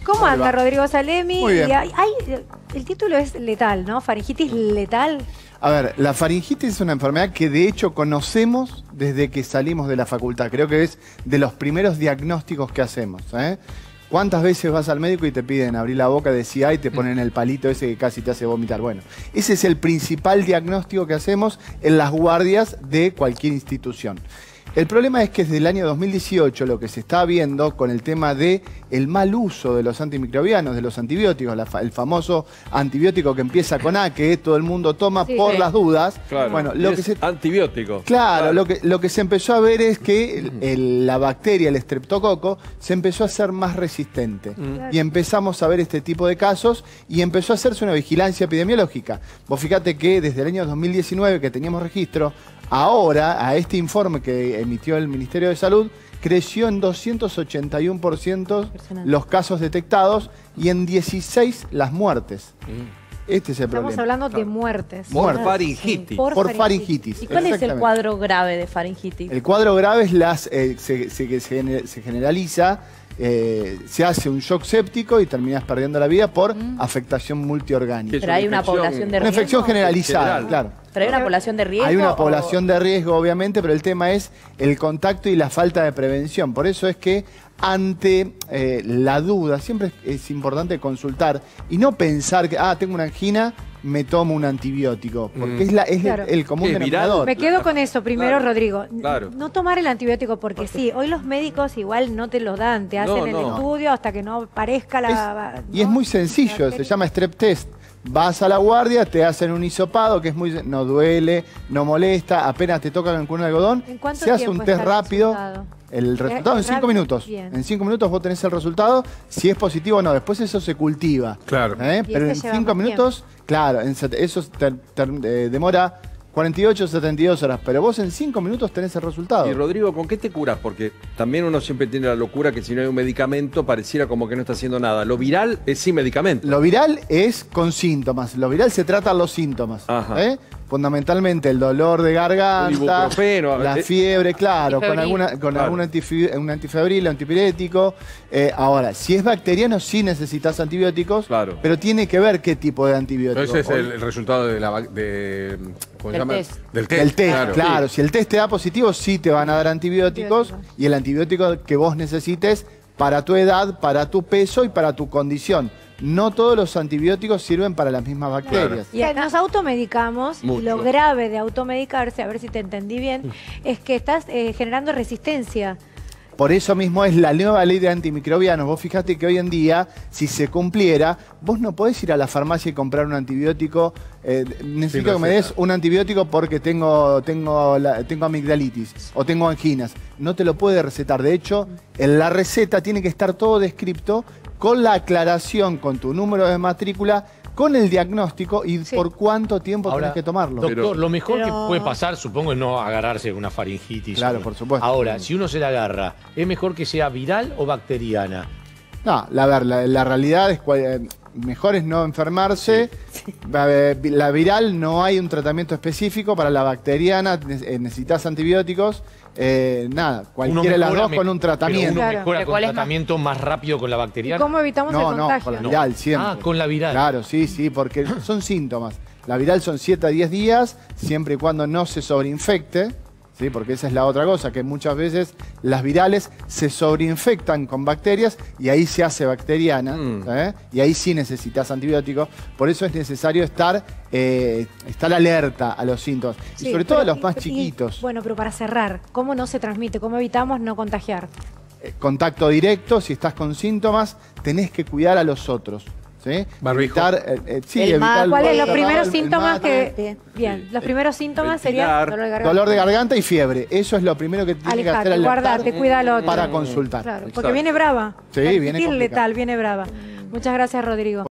¿Cómo anda Rodrigo Salemi? Muy bien. El título es letal, ¿no? ¿Faringitis letal? A ver, la faringitis es una enfermedad que de hecho conocemos desde que salimos de la facultad. Creo que es de los primeros diagnósticos que hacemos, ¿eh? ¿Cuántas veces vas al médico y te piden abrir la boca, decir ay, te ponen el palito ese que casi te hace vomitar? Bueno, ese es el principal diagnóstico que hacemos en las guardias de cualquier institución. El problema es que desde el año 2018 lo que se está viendo con el tema de el mal uso de los antimicrobianos, de los antibióticos, el famoso antibiótico que empieza con A, que todo el mundo toma por las dudas. Claro, bueno, antibiótico. Claro, lo que se empezó a ver es que la bacteria, el estreptococo, se empezó a hacer más resistente. Y empezamos a ver este tipo de casos y empezó a hacerse una vigilancia epidemiológica. Vos fíjate que desde el año 2019 que teníamos registro, ahora, a este informe que emitió el Ministerio de Salud, creció en 281% los casos detectados y en 16 las muertes. Este es el problema. Estamos hablando de muertes. Por faringitis. Por faringitis. ¿Y cuál es el cuadro grave de faringitis? El cuadro grave es se generaliza, se hace un shock séptico y terminas perdiendo la vida por afectación multiorgánica. Pero hay una población de riesgo. Una infección generalizada, claro. Pero hay una población de riesgo. Hay una población de riesgo, obviamente, pero el tema es el contacto y la falta de prevención. Por eso es que ante la duda siempre es importante consultar y no pensar que, tengo una angina, me tomo un antibiótico, porque es el común denominador. Me quedo con eso primero, Claro. Rodrigo. Claro. No tomar el antibiótico porque sí, hoy los médicos igual no te lo dan, te hacen el estudio hasta que no parezca la... Y es muy sencillo, se llama strep test. Vas a la guardia, te hacen un hisopado que es no duele, no molesta, apenas te tocan con un algodón, ¿En cuánto se hace tiempo un test está el rápido. resultado? El resultado en 5 minutos. Bien. En 5 minutos vos tenés el resultado, si es positivo o no. Después eso se cultiva. Claro. Pero en 5 minutos, claro, eso demora 48, 72 horas. Pero vos en 5 minutos tenés el resultado. Y Rodrigo, ¿con qué te curas? Porque también uno siempre tiene la locura que si no hay un medicamento pareciera como que no está haciendo nada. Lo viral es sin medicamento. Lo viral es con síntomas. Lo viral se trata los síntomas. Fundamentalmente el dolor de garganta, la fiebre, claro, con algún un antifebril, antipirético. Ahora, si es bacteriano sí necesitas antibióticos, pero tiene que ver qué tipo de antibiótico. Ese es el resultado de ¿cómo se llama? Del test. Claro. Si el test te da positivo, sí te van a dar antibióticos y el antibiótico que vos necesites para tu edad, para tu peso y para tu condición. No todos los antibióticos sirven para las mismas bacterias. Y nos automedicamos, y lo grave de automedicarse, a ver si te entendí bien, es que estás generando resistencia. Por eso mismo es la nueva ley de antimicrobianos. Vos fijate que hoy en día, si se cumpliera, vos no podés ir a la farmacia y comprar un antibiótico. Necesito que me des un antibiótico porque tengo amigdalitis o tengo anginas. No te lo puede recetar. De hecho, en la receta tiene que estar todo descripto con la aclaración, con tu número de matrícula, con el diagnóstico y por cuánto tiempo tenés que tomarlo. Doctor, lo mejor que puede pasar, supongo, es no agarrarse una faringitis. Claro, por supuesto. Ahora, si uno se la agarra, ¿es mejor que sea viral o bacteriana? No, la realidad es mejor es no enfermarse. La viral no hay un tratamiento específico. Para la bacteriana necesitas antibióticos. Cualquiera de las dos con un tratamiento. Uno mejora con tratamiento más rápido con la bacteriana. ¿Y cómo evitamos el contagio? No, con la viral siempre. Con la viral. Claro, sí, porque son síntomas. La viral son 7 a 10 días, siempre y cuando no se sobreinfecte. ¿Sí? Porque esa es la otra cosa, que muchas veces las virales se sobreinfectan con bacterias y ahí se hace bacteriana, y ahí sí necesitas antibióticos. Por eso es necesario estar alerta a los síntomas, y sobre todo a los más chiquitos. Bueno, pero para cerrar, ¿cómo no se transmite? ¿Cómo evitamos no contagiar? Contacto directo, si estás con síntomas, tenés que cuidar a los otros. ¿Sí? Barbijo. Evitar ¿Cuáles son los primeros síntomas los primeros síntomas serían dolor de garganta y fiebre. Eso es lo primero que tienes que hacer, guardarte, cuídalo para consultar. Claro, porque viene brava. Sí, viene complicado. letal, viene brava. Muchas gracias, Rodrigo.